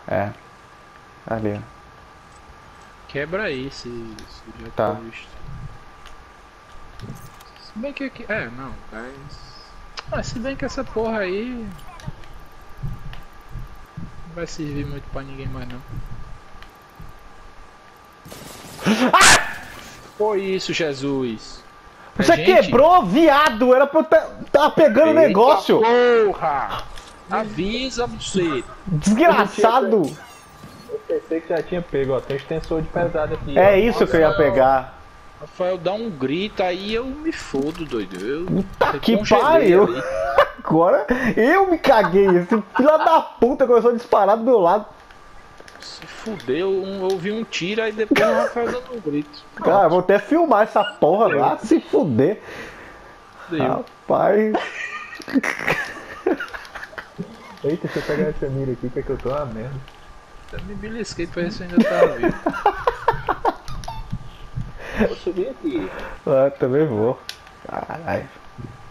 É. Ali, ó. Quebra aí se já Tá. tá visto. Se bem que aqui. É, não, mas. Ah, se bem que essa porra aí. Não vai servir muito pra ninguém mais não. Foi isso, Jesus! É Você gente? quebrou, viado! Era pra eu tá pegando o Eita negócio! porra! Avisa você! Desgraçado! Eu pensei que já tinha pego, ó. Tem extensor de pesado aqui, É ó. isso que eu ia pegar. Rafael dá um grito aí eu me fodo, doido. Eu Tá que congelei pariu! ali. Agora eu me caguei. Esse filho da puta começou a disparar do meu lado. Se fudeu, ouvi um tiro aí depois o Rafael dando um grito. Cara, vou até filmar essa porra lá, se fuder. Deu. Rapaz. Eita, se eu pegar essa mira aqui, que é que eu tô uma merda. Eu me belisquei pra ver se eu ainda tava vivo. Vou subir aqui. Ah, também vou. Caralho.